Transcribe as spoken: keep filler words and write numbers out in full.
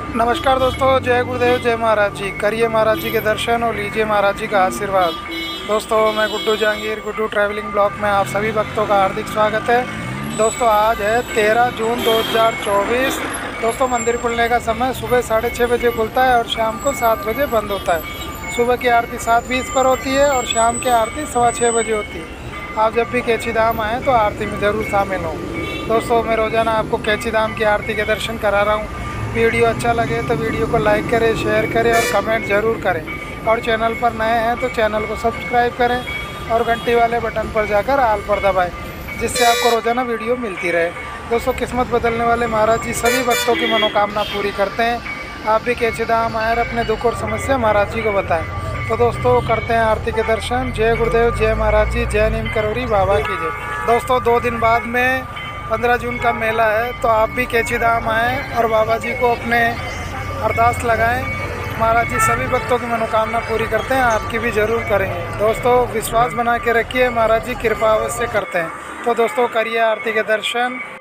नमस्कार दोस्तों, जय गुरुदेव, जय महाराज जी। करिए महाराज जी के दर्शन और लीजिए महाराज जी का आशीर्वाद। दोस्तों, मैं गुड्डू जहांगीर, गुड्डू ट्रैवलिंग ब्लॉग में आप सभी भक्तों का हार्दिक स्वागत है। दोस्तों, आज है तेरह जून दो हज़ार चौबीस। दोस्तों, मंदिर खुलने का समय सुबह साढ़े छः बजे खुलता है और शाम को सात बजे बंद होता है। सुबह की आरती सात बीस पर होती है और शाम की आरती सवा छः बजे होती है। आप जब भी कैची धाम आएँ तो आरती में ज़रूर शामिल हों। दोस्तों, मैं रोज़ाना आपको कैची धाम की आरती के दर्शन करा रहा हूँ। वीडियो अच्छा लगे तो वीडियो को लाइक करें, शेयर करें और कमेंट ज़रूर करें। और चैनल पर नए हैं तो चैनल को सब्सक्राइब करें और घंटी वाले बटन पर जाकर आल पर दबाएं, जिससे आपको रोज़ाना वीडियो मिलती रहे। दोस्तों, किस्मत बदलने वाले महाराज जी सभी भक्तों की मनोकामना पूरी करते हैं। आप भी कैची धाम आए और अपने दुख और समस्या महाराज जी को बताएँ। तो दोस्तों, करते हैं आरती के दर्शन। जय गुरुदेव, जय महाराज जी, जय नीम करोरी बाबा की जय। दोस्तों, दो दिन बाद में पंद्रह जून का मेला है, तो आप भी कैची धाम आएँ और बाबा जी को अपने अरदास लगाएं। महाराज जी सभी भक्तों की मनोकामना पूरी करते हैं, आपकी भी ज़रूर करेंगे। दोस्तों, विश्वास बना के रखिए, महाराज जी कृपा अवश्य करते हैं। तो दोस्तों, करिए आरती के दर्शन।